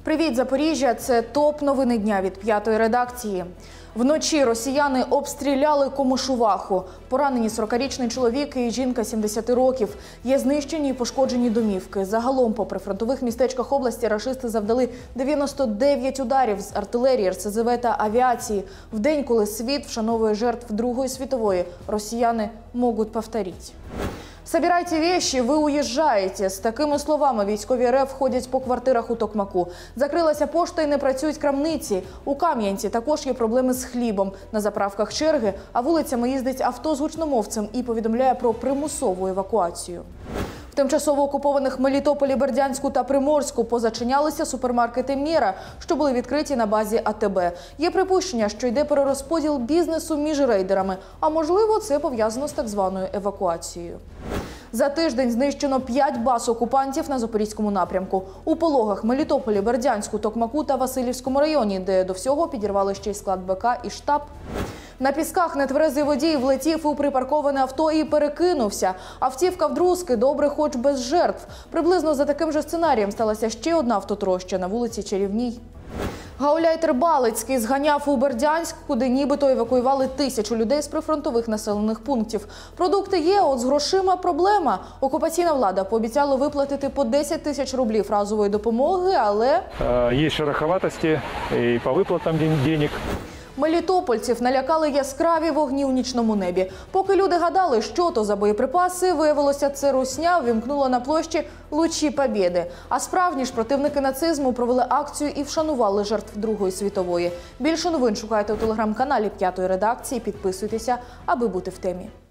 Привіт, Запоріжжя! Це топ-новини дня від «П'ятої редакції». Вночі росіяни обстріляли Комишуваху. Поранені 40-річний чоловік і жінка 70 років. Є знищені і пошкоджені домівки. Загалом по прифронтових містечках області рашисти завдали 99 ударів з артилерії, РСЗВ та авіації. В день, коли світ вшановує жертв Другої світової, росіяни можуть повторити. «Собирайте вещи, ви уїжджаєте». З такими словами військові РФ ходять по квартирах у Токмаку. Закрилася пошта і не працюють крамниці. У Кам'янці також є проблеми з хлібом. На заправках черги, а вулицями їздить авто з гучномовцем і повідомляє про примусову евакуацію. В тимчасово окупованих Мелітополі, Бердянську та Приморську позачинялися супермаркети «Мєра», що були відкриті на базі АТБ. Є припущення, що йде перерозподіл бізнесу між рейдерами, а можливо це пов'язано з так званою евакуацією. За тиждень знищено 5 баз окупантів на Запорізькому напрямку. У Пологах, Мелітополі, Бердянську, Токмаку та Василівському районі, де до всього підірвали ще й склад БК і штаб. На Пісках нетверезий водій влетів у припарковане авто і перекинувся. Автівка вдрузки, добре хоч без жертв. Приблизно за таким же сценарієм сталася ще одна автотроща на вулиці Чарівній. Гауляйтер Балицький зганяв у Бердянськ, куди нібито евакуювали 1000 людей з прифронтових населених пунктів. Продукти є, от з грошима проблема. Окупаційна влада пообіцяла виплатити по 10 тисяч рублів разової допомоги, але... Є шероховатості і по виплатам денег. Мелітопольців налякали яскраві вогні у нічному небі. Поки люди гадали, що то за боєприпаси, виявилося, це русня ввімкнула на площі «Лучі Побєди». А справжні ж противники нацизму провели акцію і вшанували жертв Другої світової. Більше новин шукайте у телеграм-каналі «П'ятої редакції». Підписуйтеся, аби бути в темі.